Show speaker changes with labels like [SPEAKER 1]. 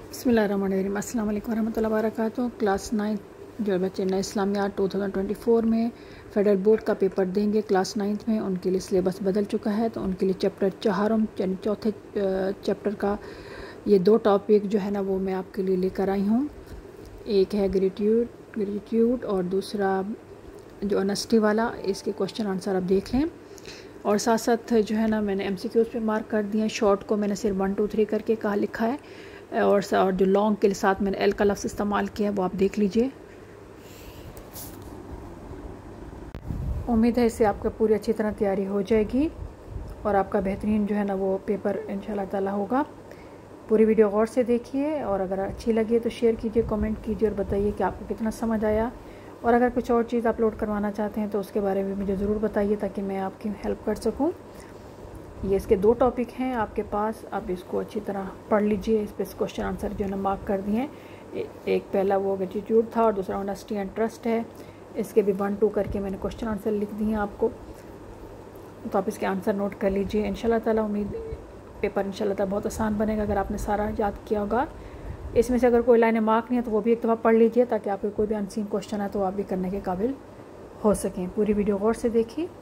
[SPEAKER 1] बिस्मिल्लाहिर्रहमानिर्रहीम। अस्सलाम वालेकुम रहमतुल्लाहि व बरकातुहू। क्लास 9 जो बच्चे नए इस्लामियात 2024 में फ़ेडरल बोर्ड का पेपर देंगे क्लास 9 में, उनके लिए सिलेबस बदल चुका है। तो उनके लिए चैप्टर 4 चौथे चैप्टर का ये 2 टॉपिक जो है ना वो मैं आपके लिए लेकर आई हूँ। एक है ग्रेटिट्यूड और दूसरा जो ऑनेस्टी वाला। इसके क्वेश्चन आंसर आप देख लें और साथ साथ जो है ना मैंने MCQs पे मार्क कर दिए हैं। शॉर्ट को मैंने सिर्फ 1 2 3 करके कहा लिखा है और जो लॉन्ग के साथ मैंने एल का लफ्ज़ इस्तेमाल किया है वो आप देख लीजिए। उम्मीद है इससे आपका पूरी अच्छी तरह तैयारी हो जाएगी और आपका बेहतरीन जो है ना वो पेपर इंशाल्लाह ताला होगा। पूरी वीडियो गौर से देखिए और अगर अच्छी लगी तो शेयर कीजिए, कमेंट कीजिए और बताइए कि आपको कितना समझ आया। और अगर कुछ और चीज़ अपलोड करवाना चाहते हैं तो उसके बारे में मुझे ज़रूर बताइए ताकि मैं आपकी हेल्प कर सकूं। ये इसके 2 टॉपिक हैं आपके पास, आप इसको अच्छी तरह पढ़ लीजिए। इस पर क्वेश्चन आंसर जो है ना मार्क कर दिए हैं। एक पहला वो ग्रेटिट्यूड था और दूसरा ऑनेस्टी एंड ट्रस्ट है। इसके भी 1 2 करके मैंने क्वेश्चन आंसर लिख दिए हैं आपको, तो आप इसके आंसर नोट कर लीजिए। इंशाल्लाह ताला उम्मीद पेपर इंशाल्लाह ताला बहुत आसान बनेगा अगर आपने सारा याद किया होगा। इसमें से अगर कोई लाइनें मार्क नहीं है तो वो भी एक दफ़ा पढ़ लीजिए ताकि आपको कोई भी अनसीन क्वेश्चन है तो आप भी करने के काबिल हो सकें। पूरी वीडियो गौर से देखिए।